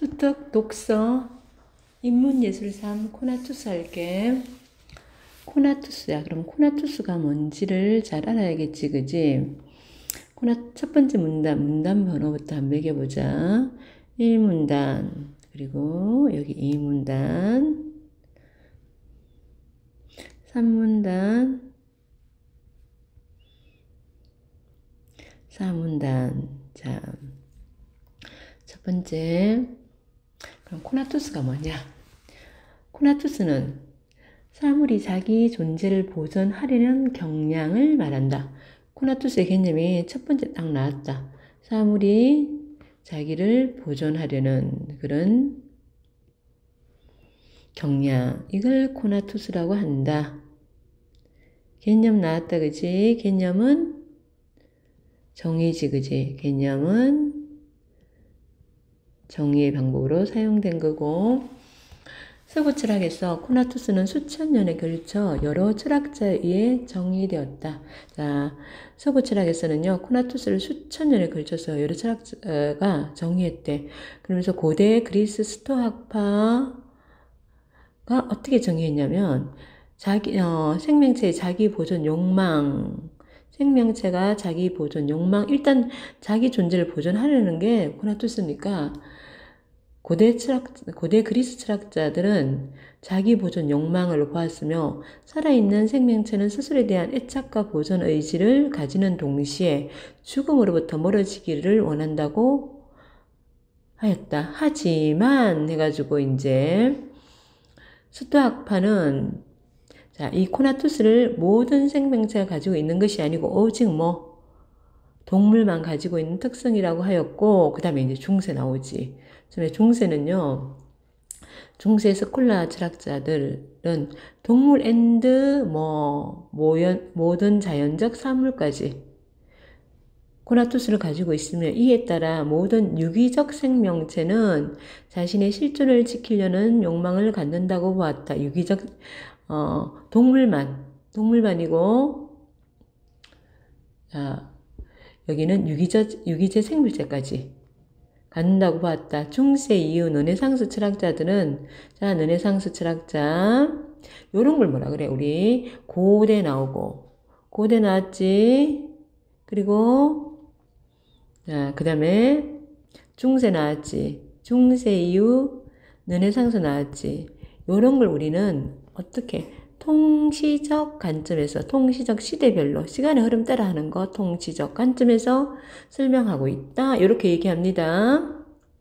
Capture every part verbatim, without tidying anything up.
수특 독서 인문예술 삼 코나투스 할게. 코나투스야. 그럼 코나투스가 뭔지를 잘 알아야겠지, 그지? 코나, 첫 번째 문단, 문단 번호부터 한번 매겨보자. 일 문단, 그리고 여기 이 문단, 삼 문단, 사 문단. 자, 첫 번째. 그럼 코나투스가 뭐냐? 코나투스는 사물이 자기 존재를 보존하려는 경향을 말한다. 코나투스의 개념이 첫 번째 딱 나왔다. 사물이 자기를 보존하려는 그런 경향. 이걸 코나투스라고 한다. 개념 나왔다, 그지? 개념은 정의지, 그지? 개념은 정의의 방법으로 사용된 거고, 서구 철학에서 코나투스는 수천 년에 걸쳐 여러 철학자에 의해 정의되었다. 자, 서구 철학에서는요, 코나투스를 수천 년에 걸쳐서 여러 철학자가 정의했대. 그러면서 고대 그리스 스토아파가 어떻게 정의했냐면, 자기, 어, 생명체의 자기 보존 욕망, 생명체가 자기 보존 욕망, 일단 자기 존재를 보존하려는 게 코나투스니까, 고대 철학, 고대 그리스 철학자들은 자기 보존 욕망을 보았으며, 살아있는 생명체는 스스로에 대한 애착과 보존 의지를 가지는 동시에 죽음으로부터 멀어지기를 원한다고 하였다. 하지만, 해가지고, 이제, 스토아파는, 자, 이 코나투스를 모든 생명체가 가지고 있는 것이 아니고, 오직 뭐, 동물만 가지고 있는 특성이라고 하였고, 그 다음에 이제 중세 나오지. 중세는요, 중세 스콜라 철학자들은 동물 앤드 뭐 모연, 모든 자연적 사물까지 코나투스를 가지고 있으며, 이에 따라 모든 유기적 생명체는 자신의 실존을 지키려는 욕망을 갖는다고 보았다. 유기적 어, 동물만 동물만이고, 자, 여기는 유기적 유기체 생물체까지 갖는다고 봤다. 중세 이후 르네상스 철학자들은, 자, 르네상스 철학자, 요런 걸 뭐라 그래? 우리 고대 나오고, 고대 나왔지? 그리고, 자, 그 다음에 중세 나왔지? 중세 이후 르네상스 나왔지? 요런 걸 우리는 어떻게, 통시적 관점에서, 통시적 시대별로 시간의 흐름 따라 하는 거, 통시적 관점에서 설명하고 있다. 이렇게 얘기합니다.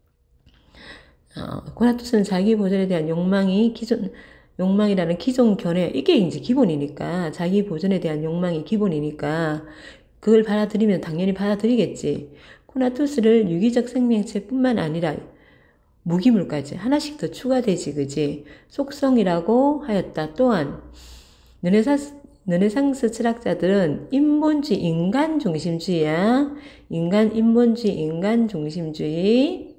어, 코나투스는 자기 보존에 대한 욕망이 기존, 욕망이라는 기존 견해, 이게 이제 기본이니까, 자기 보존에 대한 욕망이 기본이니까, 그걸 받아들이면 당연히 받아들이겠지. 코나투스를 유기적 생명체뿐만 아니라 무기물까지 하나씩 더 추가되지, 그지? 속성이라고 하였다. 또한 르네상스, 르네상스 철학자들은 인본주의, 인간 중심주의야. 인간, 인본주의, 인간 중심주의를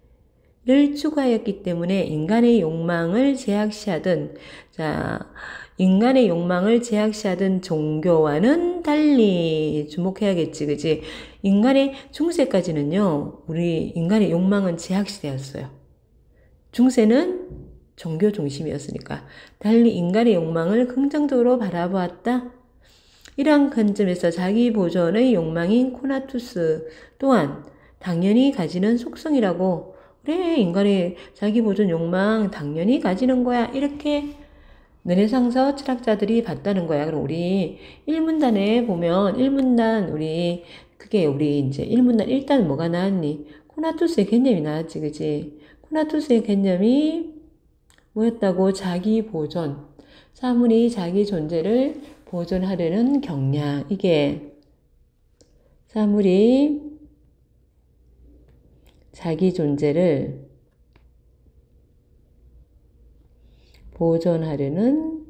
추구하였기 때문에 인간의 욕망을 제약시하던, 자, 인간의 욕망을 제약시하던 종교와는 달리 주목해야겠지, 그지? 인간의 중세까지는요, 우리 인간의 욕망은 제약시되었어요. 중세는 종교 중심이었으니까. 달리 인간의 욕망을 긍정적으로 바라보았다. 이러한 관점에서 자기 보존의 욕망인 코나투스 또한 당연히 가지는 속성이라고, 그래, 인간의 자기 보존 욕망 당연히 가지는 거야, 이렇게 르네상스 철학자들이 봤다는 거야. 그럼 우리 일 문단에 보면, 일 문단, 우리, 그게 우리 이제 일 문단 일단 뭐가 나왔니? 코나투스의 개념이 나왔지, 그지? 코나투스의 개념이 뭐였다고? 자기 보존. 사물이 자기 존재를 보존하려는 경향. 이게 사물이 자기 존재를 보존하려는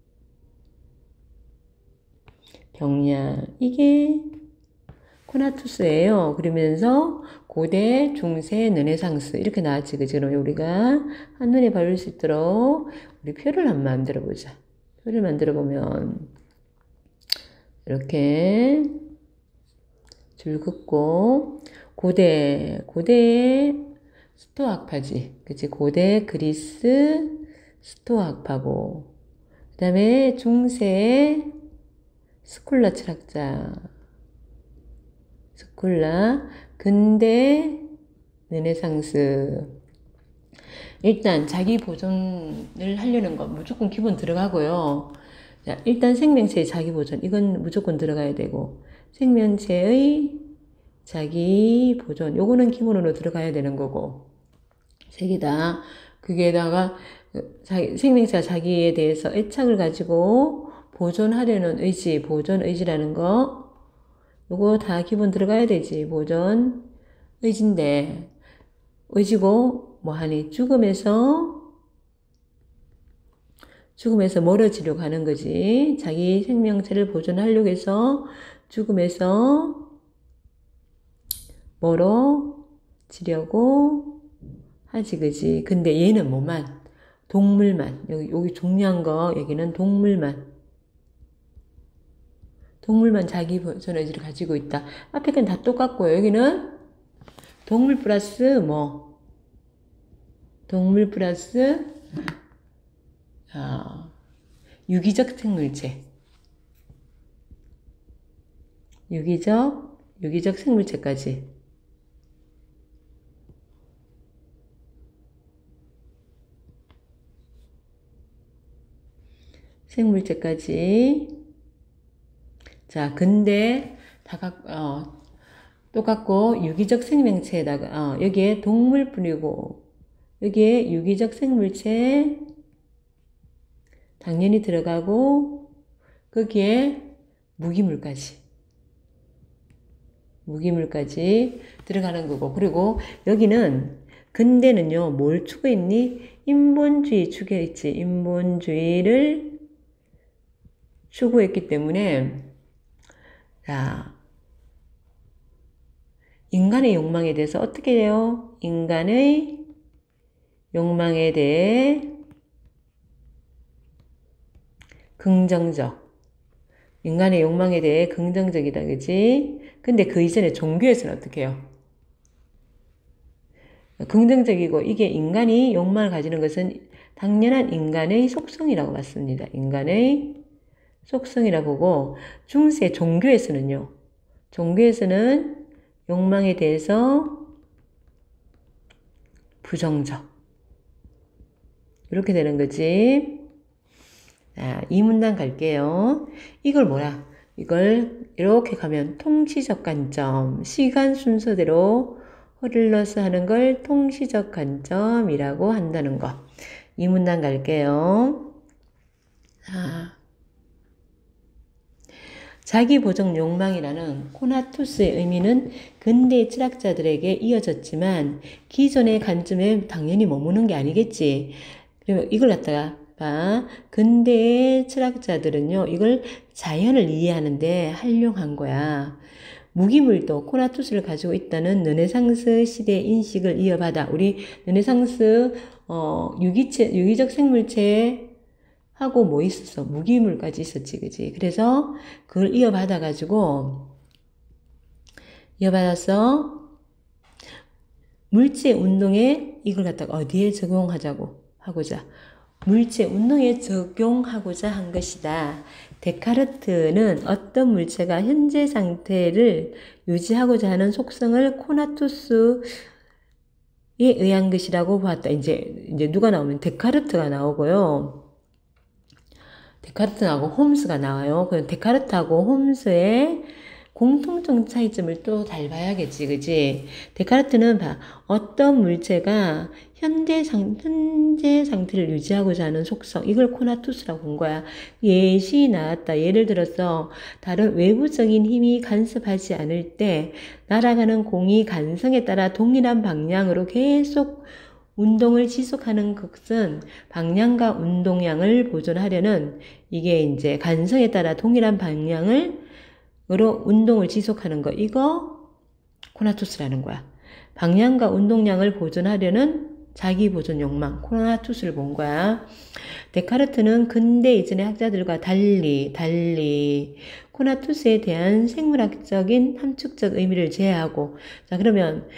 경향. 이게 코나투스예요. 그러면서 고대, 중세, 르네상스 이렇게 나왔지, 그지? 그럼 우리가 한눈에 바를 수 있도록 우리 표를 한번 만들어 보자. 표를 만들어 보면 이렇게 줄 긋고, 고대, 고대의 스토아학파지. 그치? 고대 그리스 스토아학파고. 그 다음에 중세 스콜라 철학자. 스콜라. 근대 르네상스. 일단 자기 보존을 하려는 거 무조건 기본 들어가고요. 자, 일단 생명체의 자기 보존. 이건 무조건 들어가야 되고. 생명체의 자기 보존. 요거는 기본으로 들어가야 되는 거고. 세 개다. 그게다가 자기, 생명체가 자기에 대해서 애착을 가지고 보존하려는 의지, 보존 의지라는 거. 요거 다 기본 들어가야 되지. 보존 의지인데. 의지고 뭐하니? 죽음에서 죽음에서 멀어지려고 하는 거지. 자기 생명체를 보존하려고 해서 죽음에서 멀어지려고 하지, 그지? 근데 얘는 뭐만? 동물만. 여기, 여기 중요한 거, 여기는 동물만. 동물만 자기 보존 의지를 가지고 있다. 앞에 건 다 똑같고요. 여기는 동물 플러스 뭐? 동물 플러스 어, 유기적 생물체. 유기적, 유기적 생물체까지. 생물체까지. 자, 근데 다 각, 어, 똑같고, 유기적 생명체에다가, 어, 여기에 동물뿐이고, 여기에 유기적 생물체, 당연히 들어가고, 거기에 무기물까지. 무기물까지 들어가는 거고. 그리고 여기는, 근대는요, 뭘 추구했니? 인본주의 추구했지. 인본주의를 추구했기 때문에, 자, 인간의 욕망에 대해서 어떻게 해요? 인간의 욕망에 대해 긍정적. 인간의 욕망에 대해 긍정적이다, 그지? 근데 그 이전에 종교에서는 어떻게 해요? 긍정적이고, 이게 인간이 욕망을 가지는 것은 당연한 인간의 속성이라고 봤습니다. 인간의 속성이라고 보고, 중세 종교에서는요, 종교에서는 욕망에 대해서 부정적. 이렇게 되는 거지. 자, 이 문단 갈게요. 이걸 뭐라? 이걸 이렇게 가면 통치적 관점, 시간 순서대로 흘러서 하는 걸 통치적 관점이라고 한다는 거. 이 문단 갈게요. 자, 자기 보정 욕망이라는 코나투스의 의미는 근대 철학자들에게 이어졌지만 기존의 관점에 당연히 머무는 게 아니겠지. 그리고 이걸 갖다가 봐. 근대의 철학자들은요, 이걸 자연을 이해하는데 활용한 거야. 무기물도 코나투스를 가지고 있다는 르네상스 시대의 인식을 이어받아. 우리 르네상스 어, 유기체, 유기적 생물체 하고 뭐 있었어? 무기물까지 있었지, 그지? 그래서 그걸 이어받아가지고, 이어받아서 물체 운동에 이걸 갖다가 어디에 적용하자고 하고자. 물체 운동에 적용하고자 한 것이다. 데카르트는 어떤 물체가 현재 상태를 유지하고자 하는 속성을 코나투스에 의한 것이라고 보았다. 이제, 이제 누가 나오면 데카르트가 나오고요. 데카르트하고 홈스가 나와요. 그럼 데카르트하고 홈스의 공통적 차이점을 또 잘 봐야겠지, 그지? 데카르트는 봐. 어떤 물체가 현재 상, 현재 상태를 유지하고자 하는 속성, 이걸 코나투스라고 본 거야. 예시 나왔다. 예를 들어서, 다른 외부적인 힘이 간섭하지 않을 때, 날아가는 공이 간성에 따라 동일한 방향으로 계속 운동을 지속하는 것은 방향과 운동량을 보존하려는 이게 이제 간성에 따라 동일한 방향을 으로 운동을 지속하는 거. 이거 코나투스라는 거야. 방향과 운동량을 보존하려는 자기 보존 욕망. 코나투스를 본 거야. 데카르트는 근대 이전의 학자들과 달리 달리 코나투스에 대한 생물학적인 함축적 의미를 제외하고 자 그러면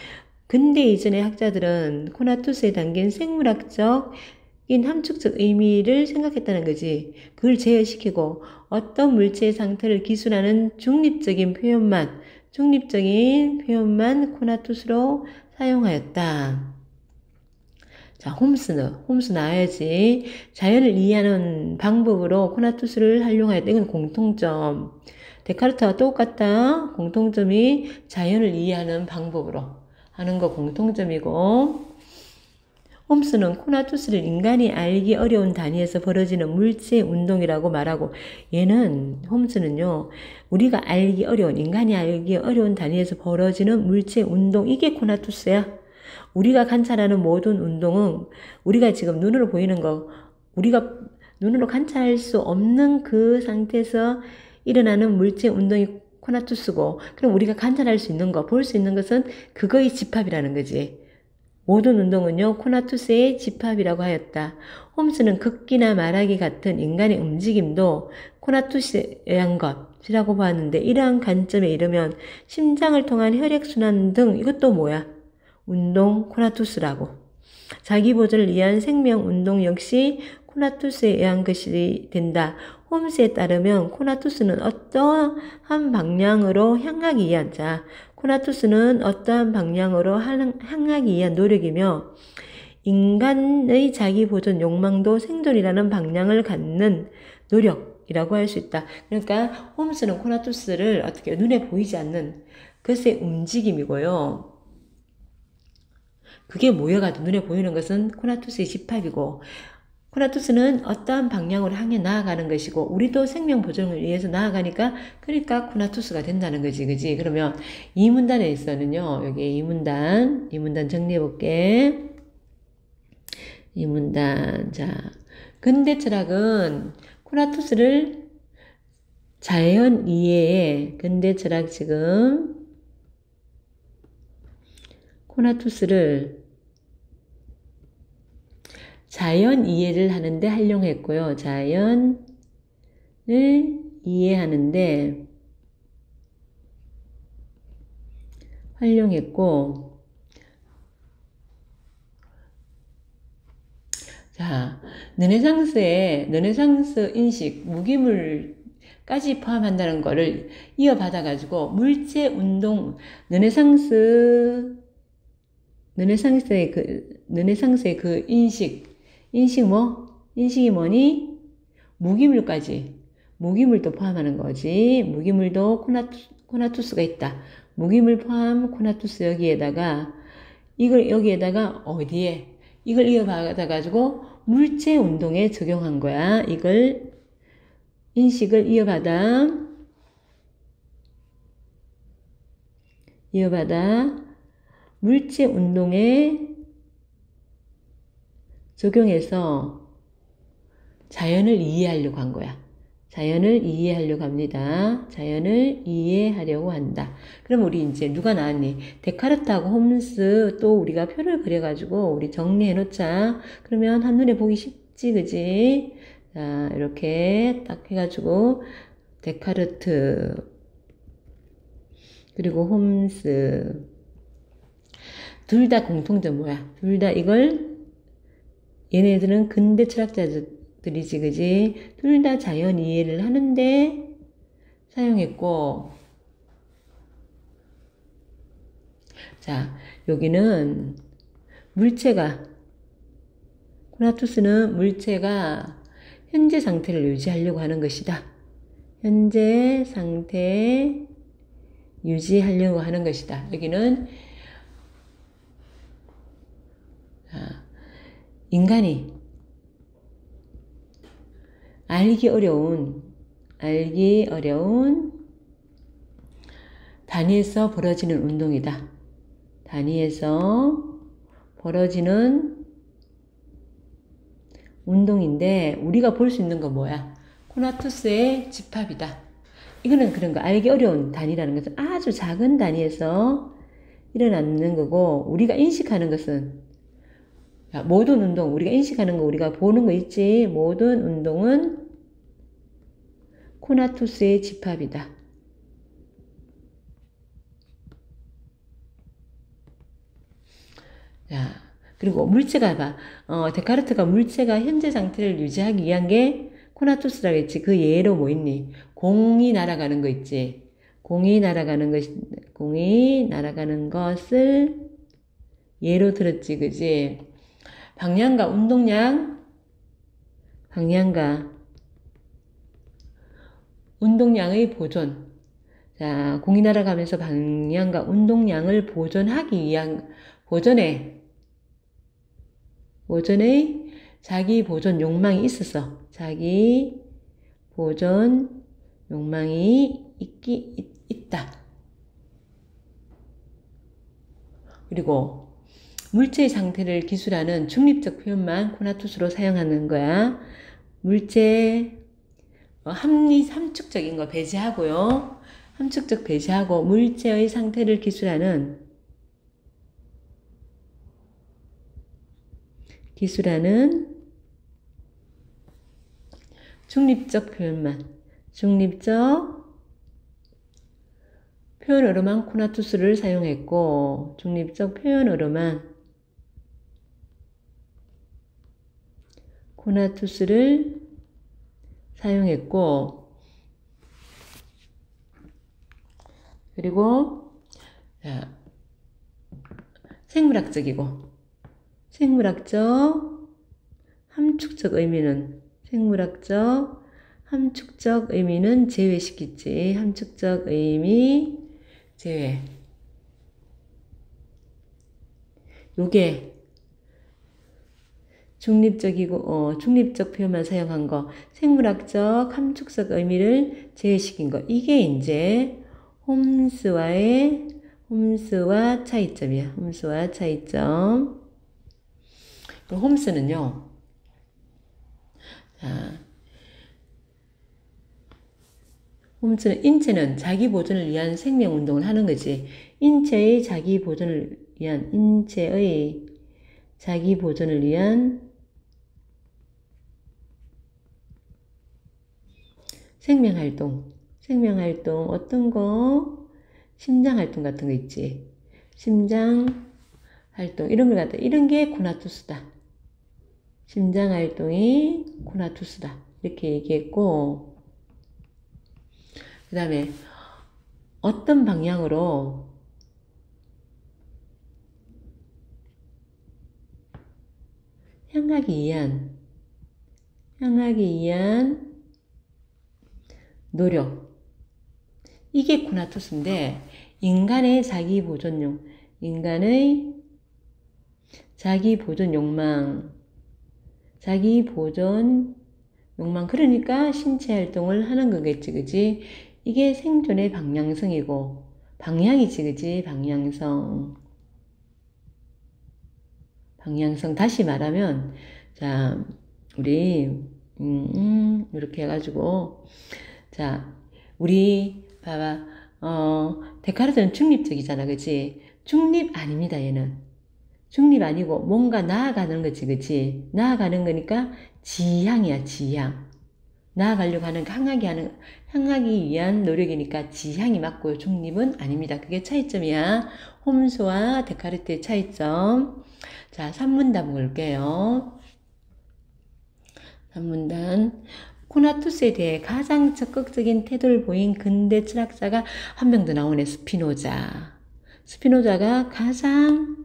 근대 이전의 학자들은 코나투스에 담긴 생물학적인 함축적 의미를 생각했다는 거지. 그걸 제어시키고 어떤 물체의 상태를 기술하는 중립적인 표현만, 중립적인 표현만 코나투스로 사용하였다. 자, 홈스는, 홈스 나와야지. 자연을 이해하는 방법으로 코나투스를 활용하였다. 이건 공통점. 데카르트와 똑같다. 공통점이 자연을 이해하는 방법으로 하는 거 공통점이고, 홈스는 코나투스를 인간이 알기 어려운 단위에서 벌어지는 물체 운동이라고 말하고, 얘는, 홈스는요, 우리가 알기 어려운, 인간이 알기 어려운 단위에서 벌어지는 물체 운동, 이게 코나투스야. 우리가 관찰하는 모든 운동은 우리가 지금 눈으로 보이는 거, 우리가 눈으로 관찰할 수 없는 그 상태에서 일어나는 물체 운동이 코나투스고, 그럼 우리가 관찰할 수 있는 거, 볼 수 있는 것은 그거의 집합이라는 거지. 모든 운동은요, 코나투스의 집합이라고 하였다. 홈스는 걷기나 말하기 같은 인간의 움직임도 코나투스에 의한 것이라고 보았는데, 이러한 관점에 이르면 심장을 통한 혈액순환 등 이것도 뭐야? 운동 코나투스라고. 자기 보존을 위한 생명 운동 역시 코나투스에 의한 것이 된다. 홈스에 따르면 코나투스는 어떠한 방향으로 향하기 위한 자, 코나투스는 어떠한 방향으로 향하기 위한 노력이며 인간의 자기 보존 욕망도 생존이라는 방향을 갖는 노력이라고 할 수 있다. 그러니까 홈스는 코나투스를 어떻게 눈에 보이지 않는 것의 움직임이고요. 그게 모여가지고 눈에 보이는 것은 코나투스의 집합이고, 코나투스는 어떠한 방향으로 향해 나아가는 것이고, 우리도 생명 보존을 위해서 나아가니까, 그러니까 코나투스가 된다는 거지, 그지? 그러면 이 문단에 있어는요, 여기 이 문단, 이 문단 정리해 볼게. 이 문단, 자, 근대 철학은 코나투스를 자연 이해에, 근대 철학 지금, 코나투스를 자연 이해를 하는데 활용했고요. 자연을 이해하는데 활용했고, 자, 르네상스의 르네상스 인식, 무기물까지 포함한다는 거를 이어받아가지고 물체 운동, 르네상스 르네상스의 그 르네상스의 그 인식 인식 뭐? 인식이 뭐니? 무기물까지. 무기물도 포함하는 거지. 무기물도 코나투, 코나투스가 있다. 무기물 포함 코나투스 여기에다가, 이걸 여기에다가 어디에? 이걸 이어받아가지고 물체 운동에 적용한 거야. 이걸, 인식을 이어받아, 이어받아 물체 운동에 적용해서 자연을 이해하려고 한 거야. 자연을 이해하려고 합니다. 자연을 이해하려고 한다. 그럼 우리 이제 누가 나왔니? 데카르트하고 홈스 또 우리가 표를 그려가지고 우리 정리해 놓자. 그러면 한눈에 보기 쉽지, 그지? 자, 이렇게 딱 해가지고 데카르트 그리고 홈스 둘 다 공통점 뭐야? 둘 다 이걸 얘네들은 근대 철학자들이지, 그지? 둘 다 자연 이해를 하는데 사용했고, 자, 여기는 물체가, 코나투스는 물체가 현재 상태를 유지하려고 하는 것이다. 현재 상태 유지하려고 하는 것이다. 여기는 자, 인간이 알기 어려운, 알기 어려운 단위에서 벌어지는 운동이다. 단위에서 벌어지는 운동인데, 우리가 볼 수 있는 건 뭐야? 코나투스의 집합이다. 이거는 그런 거, 알기 어려운 단위라는 것은 아주 작은 단위에서 일어나는 거고, 우리가 인식하는 것은 자, 모든 운동, 우리가 인식하는 거, 우리가 보는 거 있지? 모든 운동은 코나투스의 집합이다. 자, 그리고 물체가 봐. 어, 데카르트가 물체가 현재 상태를 유지하기 위한 게 코나투스라고 했지. 그 예로 뭐 있니? 공이 날아가는 거 있지. 공이 날아가는 것, 공이 날아가는 것을 예로 들었지, 그지? 방향과 운동량, 방향과 운동량의 보존. 자, 공이 날아가면서 방향과 운동량을 보존하기 위한, 보존에, 보존의 자기 보존 욕망이 있었어. 자기 보존 욕망이 있기, 있, 있다. 그리고 물체의 상태를 기술하는 중립적 표현만 코나투스로 사용하는 거야. 물체, 어, 함리, 함축적인 거 배제하고요. 함축적 배제하고 물체의 상태를 기술하는 기술하는 중립적 표현만 중립적 표현으로만 코나투스를 사용했고 중립적 표현으로만 코나투스를 사용했고 그리고 자, 생물학적이고 생물학적 함축적 의미는 생물학적 함축적 의미는 제외시키지. 함축적 의미 제외. 요게 중립적이고 어, 중립적 표현만 사용한 거 생물학적 함축적 의미를 제외시킨 거 이게 이제 홈스와의 홈스와 차이점이야. 홈스와 차이점. 홈스는요. 자, 홈스는 인체는 자기 보존을 위한 생명 운동을 하는 거지. 인체의 자기 보존을 위한 인체의 자기 보존을 위한 생명 활동. 생명 활동 어떤 거? 심장 활동 같은 거 있지. 심장 활동 이런 걸 갖다 이런 게 코나투스다. 심장 활동이 코나투스다. 이렇게 얘기했고 그 다음에 어떤 방향으로 향하기 위한 향하기 위한 노력 이게 코나투스인데 인간의 자기 보존용 인간의 자기 보존 욕망 자기 보존 욕망 그러니까 신체 활동을 하는 거겠지 그지 이게 생존의 방향성이고 방향이지 그지 방향성 방향성 다시 말하면 자 우리 음, 음 이렇게 해가지고 자 우리 봐봐 어 데카르트는 중립적이잖아 그치 중립 아닙니다 얘는 중립 아니고 뭔가 나아가는 거지 그치 나아가는 거니까 지향이야 지향 나아가려고 하는 향하기 하는 향하기 위한 노력이니까 지향이 맞고요 중립은 아닙니다 그게 차이점이야 홈스와 데카르트의 차이점 자 산문단 볼게요 산문단 코나투스에 대해 가장 적극적인 태도를 보인 근대 철학자가 한 명 더 나오네 스피노자 스피노자가 가장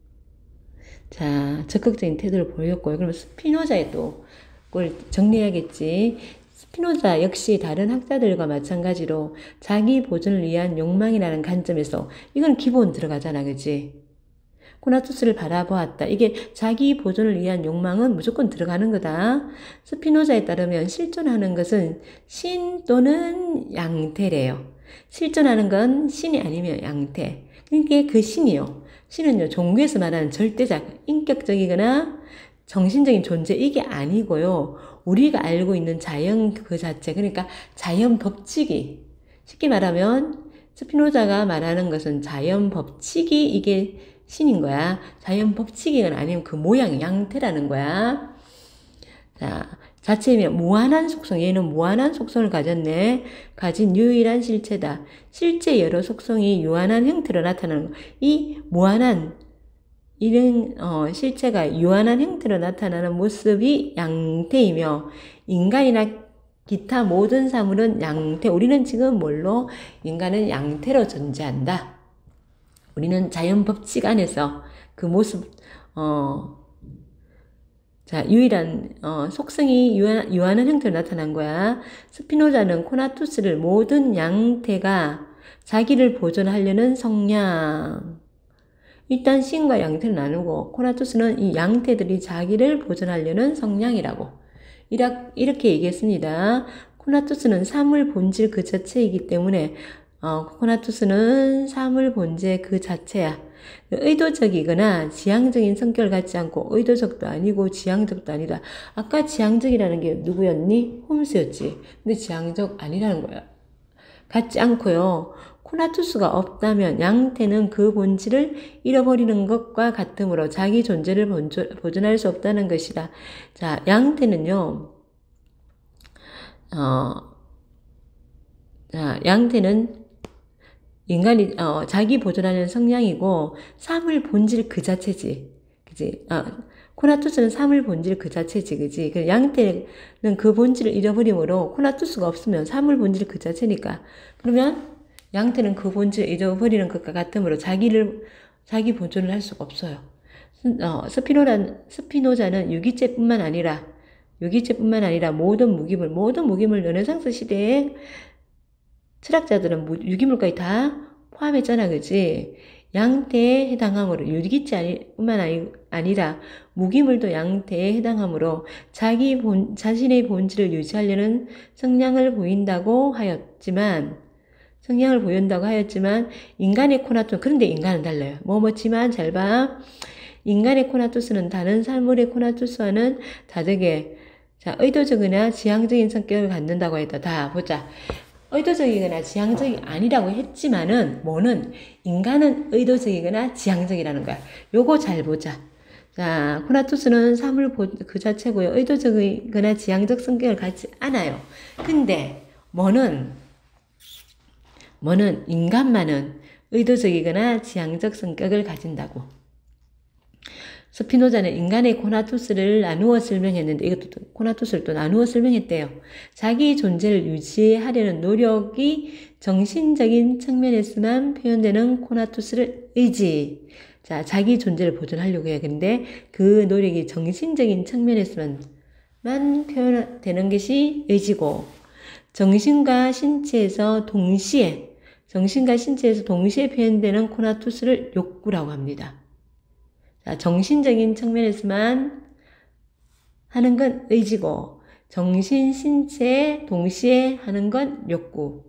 자 적극적인 태도를 보였고요 그러면 스피노자의 또 그걸 정리해야겠지 스피노자 역시 다른 학자들과 마찬가지로 자기 보존을 위한 욕망이라는 관점에서 이건 기본 들어가잖아 그치 코나투스를 바라보았다. 이게 자기 보존을 위한 욕망은 무조건 들어가는 거다. 스피노자에 따르면 실존하는 것은 신 또는 양태래요. 실존하는 건 신이 아니면 양태. 그러니까 그 신이요. 신은요, 종교에서 말하는 절대적, 인격적이거나 정신적인 존재, 이게 아니고요. 우리가 알고 있는 자연 그 자체, 그러니까 자연 법칙이, 쉽게 말하면 스피노자가 말하는 것은 자연 법칙이 이게 신인 거야. 자연 법칙이건 아니면 그 모양, 양태라는 거야. 자, 자체면 무한한 속성. 얘는 무한한 속성을 가졌네. 가진 유일한 실체다. 실제 여러 속성이 유한한 형태로 나타나는 거. 이 무한한, 이런 어, 실체가 유한한 형태로 나타나는 모습이 양태이며 인간이나 기타 모든 사물은 양태. 우리는 지금 뭘로? 인간은 양태로 존재한다. 우리는 자연 법칙 안에서 그 모습 어, 자, 유일한 어, 속성이 유한, 유한한 형태로 나타난 거야. 스피노자는 코나투스를 모든 양태가 자기를 보존하려는 성향. 일단 신과 양태를 나누고 코나투스는 이 양태들이 자기를 보존하려는 성향이라고 이렇게 얘기했습니다. 코나투스는 사물 본질 그 자체이기 때문에 어, 코나투스는 사물 본질 그 자체야. 의도적이거나 지향적인 성격을 갖지 않고 의도적도 아니고 지향적도 아니다. 아까 지향적이라는 게 누구였니? 홈스였지. 근데 지향적 아니라는 거야. 갖지 않고요. 코나투스가 없다면 양태는 그 본질을 잃어버리는 것과 같으므로 자기 존재를 보존할 수 없다는 것이다. 자, 양태는요. 어, 자, 양태는 인간이 어, 자기 보존하는 성향이고 사물 본질 그 자체지, 그지? 어, 코나투스는 사물 본질 그 자체지, 그지? 그 양태는 그 본질을 잃어버리므로 코나투스가 없으면 사물 본질 그 자체니까. 그러면 양태는 그 본질을 잃어버리는 것과 같으므로 자기를 자기 보존을 할 수가 없어요. 어, 스피노란 스피노자는 유기체뿐만 아니라 유기체뿐만 아니라 모든 무기물 모든 무기물 르네상스 시대에 철학자들은 유기물까지 다 포함했잖아, 그지? 양태에 해당하므로 유기체뿐만 아니라 무기물도 양태에 해당하므로 자기 본, 자신의 본질을 유지하려는 성향을 보인다고 하였지만 성향을 보인다고 하였지만 인간의 코나투스 그런데 인간은 달라요. 뭐뭐지만 잘 봐. 인간의 코나투스는 다른 사물의 코나투스와는 다르게 자 의도적이나 지향적인 성격을 갖는다고 했다. 다 보자. 의도적이거나 지향적이 아니라고 했지만은 뭐는 인간은 의도적이거나 지향적이라는 거야. 요거 잘 보자. 자, 코나투스는 사물 그 자체고요. 의도적이거나 지향적 성격을 갖지 않아요. 근데 뭐는 뭐는 인간만은 의도적이거나 지향적 성격을 가진다고. 스피노자는 인간의 코나투스를 나누어 설명했는데 이것도 코나투스를 또 나누어 설명했대요. 자기 존재를 유지하려는 노력이 정신적인 측면에서만 표현되는 코나투스를 의지. 자, 자기 존재를 보존하려고 해요. 근데 그 노력이 정신적인 측면에서만 표현되는 것이 의지고 정신과 신체에서 동시에 정신과 신체에서 동시에 표현되는 코나투스를 욕구라고 합니다. 자, 정신적인 측면에서만 하는 건 의지고 정신, 신체 동시에 하는 건 욕구.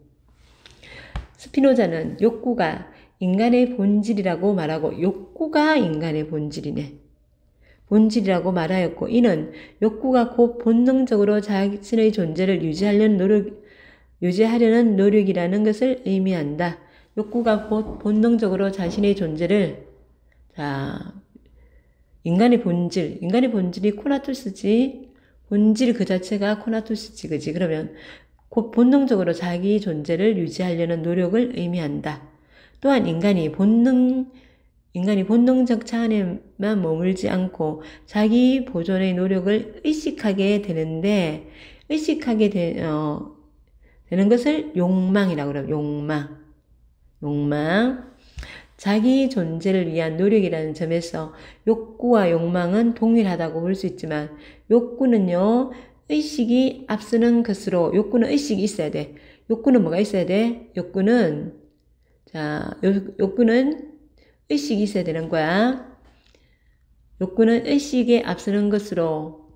스피노자는 욕구가 인간의 본질이라고 말하고 욕구가 인간의 본질이네. 본질이라고 말하였고 이는 욕구가 곧 본능적으로 자신의 존재를 유지하려는 노력, 유지하려는 노력이라는 것을 의미한다. 욕구가 곧 본능적으로 자신의 존재를 자 인간의 본질, 인간의 본질이 코나투스지 본질 그 자체가 코나투스지 그지? 그러면 곧 본능적으로 자기 존재를 유지하려는 노력을 의미한다. 또한 인간이 본능 인간이 본능적 차원에만 머물지 않고 자기 보존의 노력을 의식하게 되는데 의식하게 되, 어, 되는 것을 욕망이라고 그래요. 욕망. 욕망. 자기 존재를 위한 노력이라는 점에서 욕구와 욕망은 동일하다고 볼 수 있지만 욕구는요. 의식이 앞서는 것으로 욕구는 의식이 있어야 돼. 욕구는 뭐가 있어야 돼? 욕구는 자, 욕구는 의식이 있어야 되는 거야. 욕구는 의식에 앞서는 것으로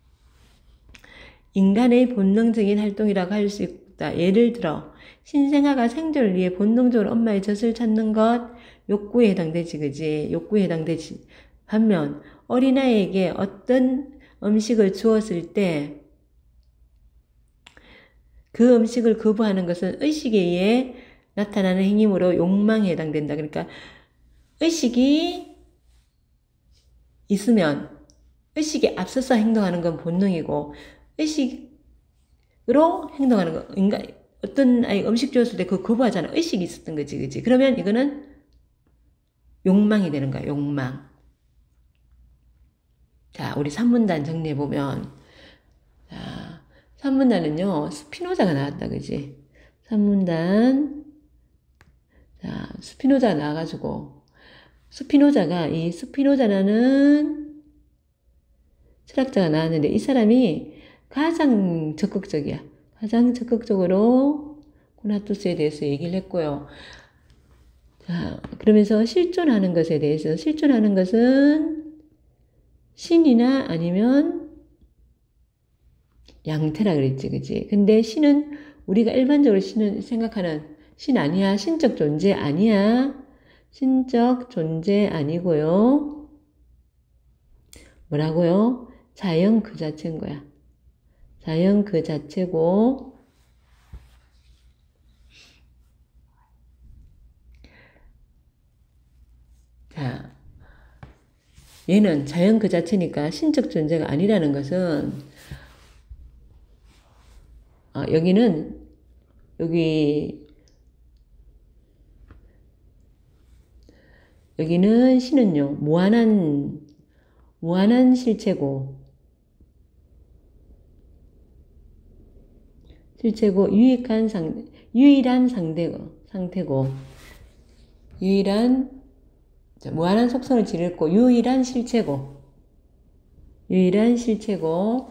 인간의 본능적인 활동이라고 할 수 있다. 예를 들어 신생아가 생존을 위해 본능적으로 엄마의 젖을 찾는 것 욕구에 해당되지, 그지? 욕구에 해당되지. 반면 어린아이에게 어떤 음식을 주었을 때 그 음식을 거부하는 것은 의식에 의해 나타나는 행위로 욕망에 해당된다. 그러니까 의식이 있으면 의식에 앞서서 행동하는 건 본능이고 의식으로 행동하는 건 인간 어떤 아이 음식 주었을 때 그거 거부하잖아. 의식이 있었던 거지, 그지? 그러면 이거는 욕망이 되는 거야. 욕망. 자, 우리 산문단 정리해보면, 자, 산문단은요, 스피노자가 나왔다, 그지? 산문단, 자, 스피노자가 나와가지고, 스피노자가, 이 스피노자라는 철학자가 나왔는데, 이 사람이 가장 적극적이야. 가장 적극적으로 코나투스에 대해서 얘기를 했고요. 자, 그러면서 실존하는 것에 대해서, 실존하는 것은 신이나 아니면 양태라 그랬지, 그지? 근데 신은 우리가 일반적으로 신은 생각하는 신 아니야. 신적 존재 아니야. 신적 존재 아니고요. 뭐라고요? 자연 그 자체인 거야. 자연 그 자체고, 자, 얘는 자연 그 자체니까 신적 존재가 아니라는 것은, 어, 여기는, 여기, 여기는 신은요, 무한한, 무한한 실체고, 실체고, 유익한 상, 유일한 상대고, 상태고, 유일한, 자, 무한한 속성을 지녔고, 유일한 실체고, 유일한 실체고,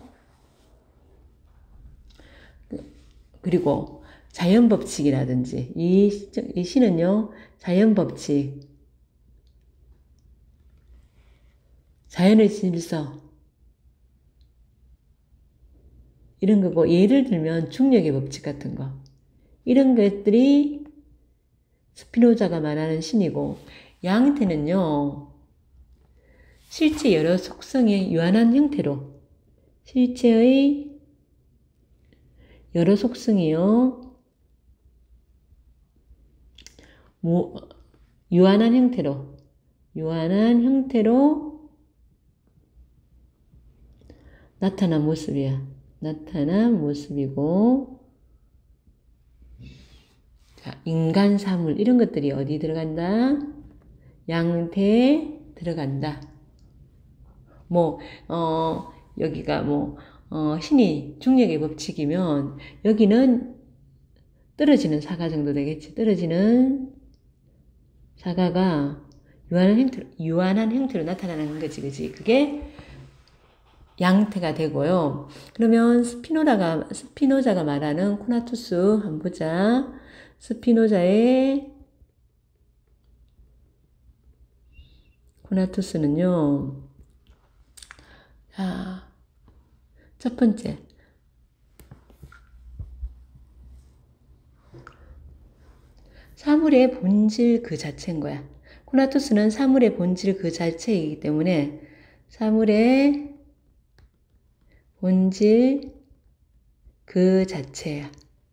그리고 자연법칙이라든지, 이, 이 시는요, 자연법칙, 자연의 질서, 이런 거고, 예를 들면 중력의 법칙 같은 거, 이런 것들이 스피노자가 말하는 신이고, 양태는요, 실체 여러 속성의 유한한 형태로, 실체의 여러 속성이요, 뭐, 유한한 형태로, 유한한 형태로 나타난 모습이야. 나타난 모습이고, 자, 인간 사물, 이런 것들이 어디 들어간다? 양태에 들어간다. 뭐, 어, 여기가 뭐, 어, 신이 중력의 법칙이면, 여기는 떨어지는 사가 정도 되겠지. 떨어지는 사가가 유한한 형태로, 유한한 형태로 나타나는 거지, 그지? 그게 양태가 되고요. 그러면 스피노자가, 스피노자가 말하는 코나투스 한번 보자. 스피노자의 코나투스는요. 자, 첫 번째. 사물의 본질 그 자체인 거야. 코나투스는 사물의 본질 그 자체이기 때문에 사물의 본질 그 자체야.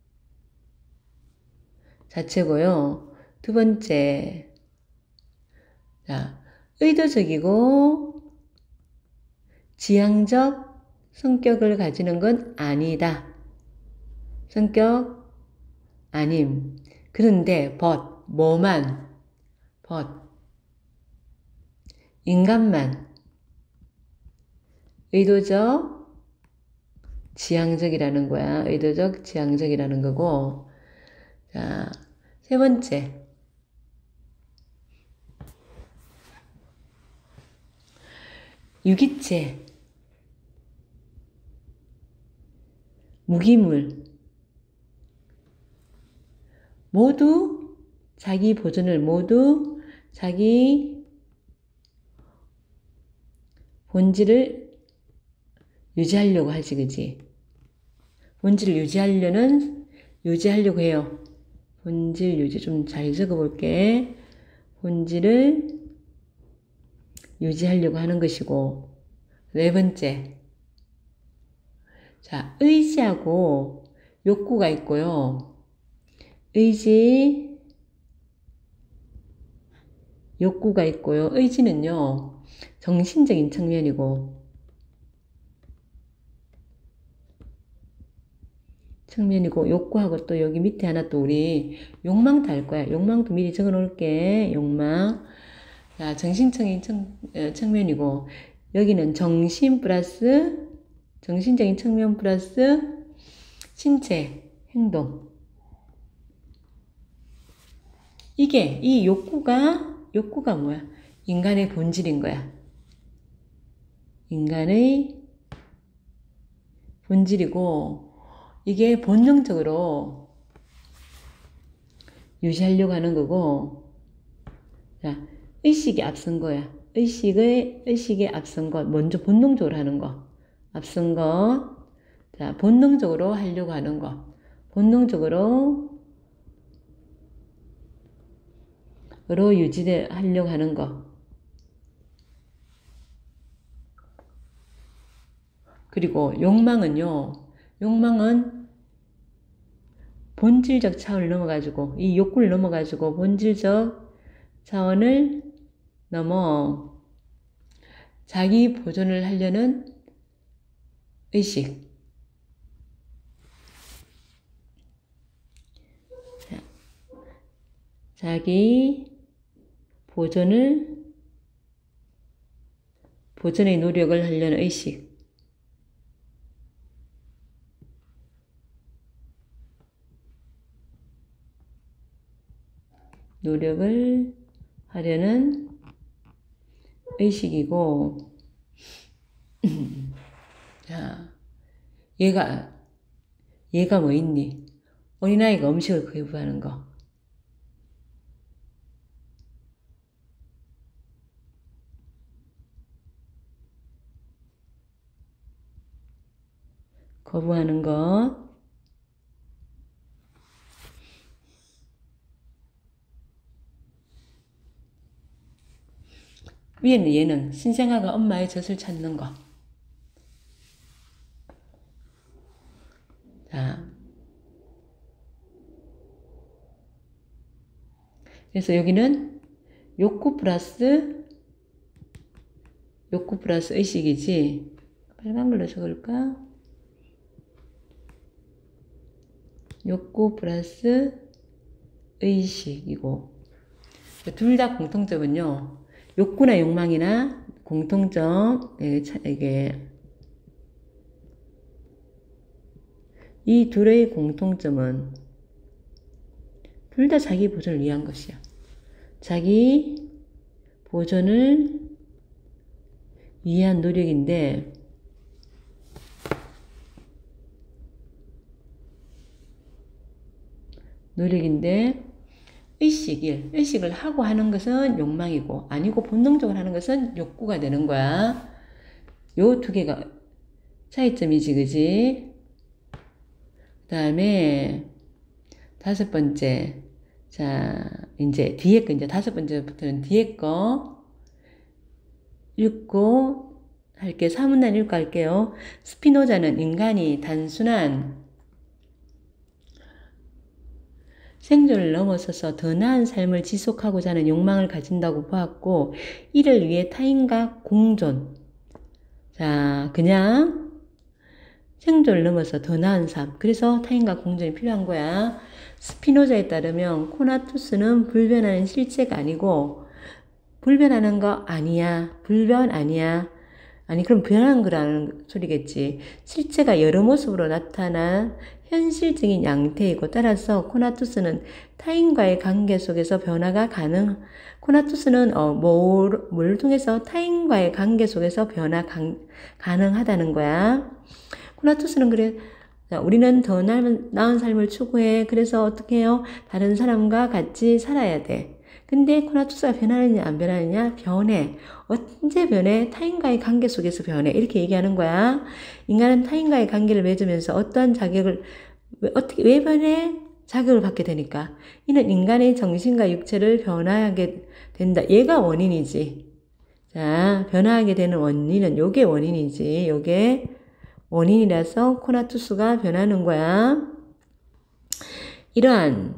자체고요. 두 번째, 자, 의도적이고 지향적 성격을 가지는 건 아니다. 성격 아님. 그런데 but, 뭐만, but, 인간만 의도적 지향적이라는 거야. 의도적 지향적이라는 거고. 자, 세 번째. 유기체, 무기물, 모두 자기 보존을 모두 자기 본질을 유지하려고 하지, 그지? 본질을 유지하려는, 유지하려고 해요. 본질 유지 좀 잘 적어볼게. 본질을 유지하려고 하는 것이고, 네 번째. 자, 의지하고 욕구가 있고요. 의지, 욕구가 있고요. 의지는요, 정신적인 측면이고, 측면이고, 욕구하고 또 여기 밑에 하나 또 우리 욕망도 할 거야. 욕망도 미리 적어 놓을게. 욕망. 자, 정신적인 측, 측면이고, 여기는 정신 플러스 정신적인 측면 플러스 신체, 행동. 이게 이 욕구가 욕구가 뭐야? 인간의 본질인 거야. 인간의 본질이고 이게 본능적으로 유지하려고 하는 거고, 자, 의식이 앞선 거야. 의식의, 의식에 앞선 것, 먼저 본능적으로 하는 거. 앞선 것, 자, 본능적으로 하려고 하는 거. 본능적으로, 로 유지되, 하려고 하는 거. 그리고 욕망은요, 욕망은 본질적 차원을 넘어가지고, 이 욕구를 넘어가지고 본질적 차원을 넘어 자기 보존을 하려는 의식. 자, 자기 보존을, 보존의 노력을 하려는 의식. 노력을 하려는 의식이고, 자, 얘가, 얘가 뭐 있니? 어린아이가 음식을 구입하는 거. 거부하는 것. 위에는 얘는 신생아가 엄마의 젖을 찾는 거. 자, 그래서 여기는 욕구 플러스 욕구 플러스 의식이지. 빨간 걸로 적을까? 욕구 플러스 의식이고, 둘 다 공통점은요, 욕구나 욕망이나 공통점, 이게 이 둘의 공통점은 둘 다 자기 보존을 위한 것이야. 자기 보존을 위한 노력인데, 노력인데 의식을, 의식을 하고 하는 것은 욕망이고, 아니고 본능적으로 하는 것은 욕구가 되는 거야. 요 두 개가 차이점이지, 그지? 그 다음에 다섯 번째, 자, 이제 뒤에 거, 이제 다섯 번째부터는 뒤에 거 읽고 할게. 사문단 읽고 할게요. 스피노자는 인간이 단순한 생존을 넘어서서 더 나은 삶을 지속하고자 하는 욕망을 가진다고 보았고, 이를 위해 타인과 공존, 자, 그냥 생존을 넘어서 더 나은 삶, 그래서 타인과 공존이 필요한 거야. 스피노자에 따르면 코나투스는 불변하는 실체가 아니고, 불변하는 거 아니야, 불변 아니야, 아니 그럼 변한 거라는 소리겠지. 실체가 여러 모습으로 나타난 현실적인 양태이고, 따라서 코나투스는 타인과의 관계 속에서 변화가 가능, 코나투스는 어, 뭘, 뭘 통해서 타인과의 관계 속에서 변화 가, 가능하다는 거야. 코나투스는 그래, 우리는 더 나은, 나은 삶을 추구해. 그래서 어떻게 해요? 다른 사람과 같이 살아야 돼. 근데 코나투스가 변하느냐 안 변하느냐? 변해. 언제 변해? 타인과의 관계 속에서 변해. 이렇게 얘기하는 거야. 인간은 타인과의 관계를 맺으면서 어떠한 자격을, 왜, 어떻게, 왜 변해? 자격을 받게 되니까. 이는 인간의 정신과 육체를 변화하게 된다. 얘가 원인이지. 자, 변화하게 되는 원인은 요게 원인이지. 요게 원인이라서 코나투스가 변하는 거야. 이러한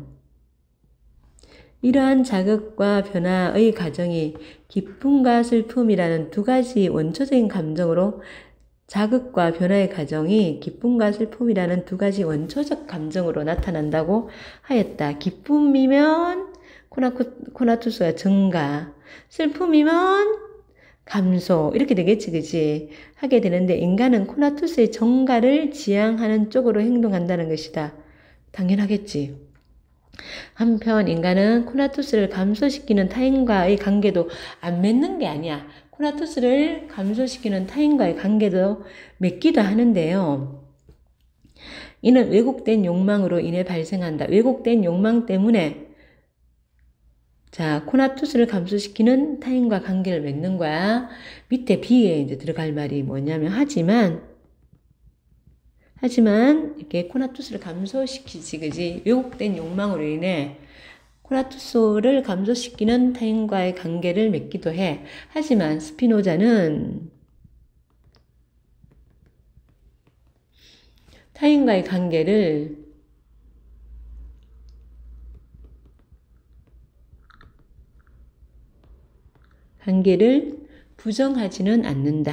이러한 자극과 변화의 과정이 기쁨과 슬픔이라는 두 가지 원초적인 감정으로, 자극과 변화의 과정이 기쁨과 슬픔이라는 두 가지 원초적 감정으로 나타난다고 하였다. 기쁨이면 코나쿠, 코나투스가 증가, 슬픔이면 감소 이렇게 되겠지, 그지? 하게 되는데 인간은 코나투스의 정가를 지향하는 쪽으로 행동한다는 것이다. 당연하겠지. 한편 인간은 코나투스를 감소시키는 타인과의 관계도 안 맺는 게 아니야. 코나투스를 감소시키는 타인과의 관계도 맺기도 하는데요. 이는 왜곡된 욕망으로 인해 발생한다. 왜곡된 욕망 때문에 자, 코나투스를 감소시키는 타인과 관계를 맺는 거야. 밑에 B에 이제 들어갈 말이 뭐냐면 하지만 하지만 이렇게 코나투스를 감소시키지, 그지? 왜곡된 욕망으로 인해 코나투스를 감소시키는 타인과의 관계를 맺기도 해. 하지만 스피노자는 타인과의 관계를 관계를 부정하지는 않는다.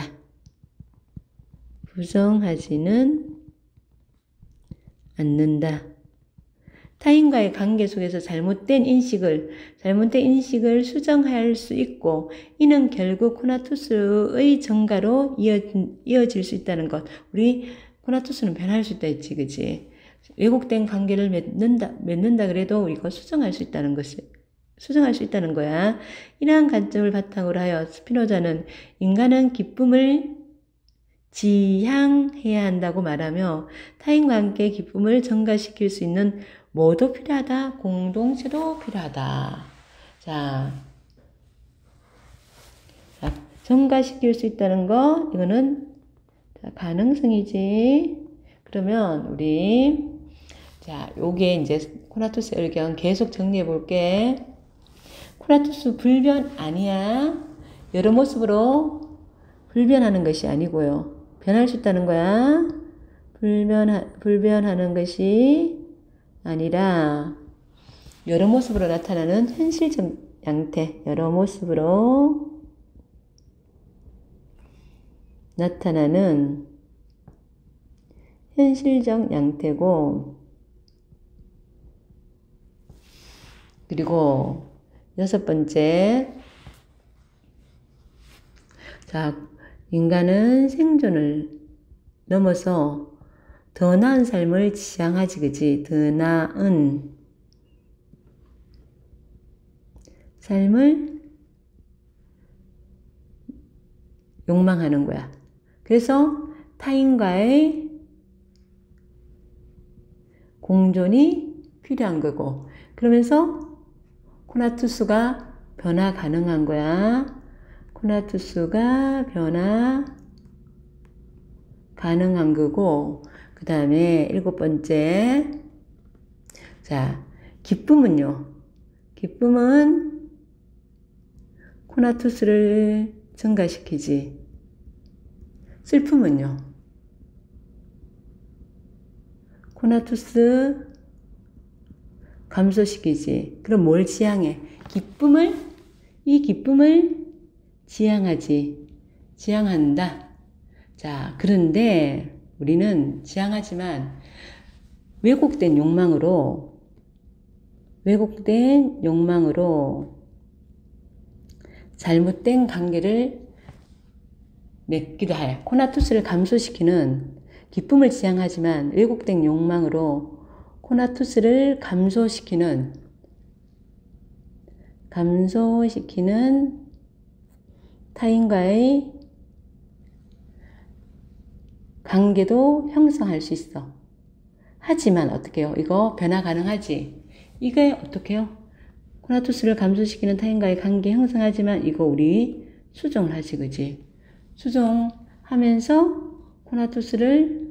부정하지는 않는다. 타인과의 관계 속에서 잘못된 인식을, 잘못된 인식을 수정할 수 있고, 이는 결국 코나투스의 정가로 이어, 이어질 수 있다는 것. 우리 코나투스는 변할 수 있다 했지, 그지? 왜곡된 관계를 맺는다, 맺는다 그래도 이거 수정할 수 있다는 것이, 수정할 수 있다는 거야. 이러한 관점을 바탕으로 하여 스피노자는 인간은 기쁨을 지향해야 한다고 말하며 타인과 함께 기쁨을 전가시킬 수 있는 뭐도 필요하다? 공동체도 필요하다. 자, 자 전가시킬 수 있다는 거, 이거는 자, 가능성이지. 그러면 우리 자, 요게 이제 코나투스 의견 계속 정리해 볼게. 코나투스 불변 아니야. 여러 모습으로 불변하는 것이 아니고요. 변할 수 있다는 거야. 불변하, 불변하는 것이 아니라 여러 모습으로 나타나는 현실적 양태, 여러 모습으로 나타나는 현실적 양태고, 그리고 여섯 번째, 자, 인간은 생존을 넘어서 더 나은 삶을 지향하지, 그지? 더 나은 삶을 욕망하는 거야. 그래서 타인과의 공존이 필요한 거고, 그러면서 코나투스가 변화 가능한 거야. 코나투스가 변화 가능한 거고, 그 다음에 일곱 번째, 자, 기쁨은요. 기쁨은 코나투스를 증가시키지. 슬픔은요. 코나투스 감소시키지. 그럼 뭘 지향해? 기쁨을, 이 기쁨을 지향하지. 지향한다. 자, 그런데 우리는 지향하지만 왜곡된 욕망으로, 왜곡된 욕망으로 잘못된 관계를 맺기도 해. 코나투스를 감소시키는 기쁨을 지향하지만 왜곡된 욕망으로 코나투스를 감소시키는 감소시키는 타인과의 관계도 형성할 수 있어. 하지만 어떻게 해요? 이거 변화 가능하지? 이게 어떻게 해요? 코나투스를 감소시키는 타인과의 관계 형성하지만 이거 우리 수정을 하지, 그지? 수정하면서 코나투스를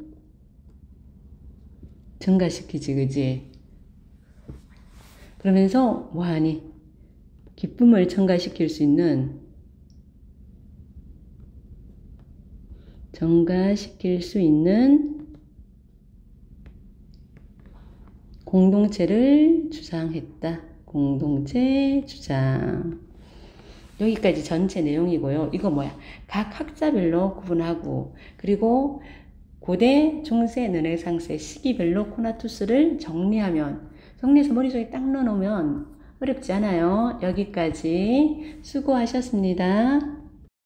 증가시키지, 그지? 그러면서 뭐하니? 기쁨을 증가시킬 수 있는, 증가시킬 수 있는 공동체를 주장했다. 공동체 주장. 여기까지 전체 내용이고요. 이거 뭐야? 각 학자별로 구분하고, 그리고 고대, 중세, 르네상스의 시기별로 코나투스를 정리하면, 정리해서 머릿속에 딱 넣어놓으면 어렵지 않아요. 여기까지 수고하셨습니다.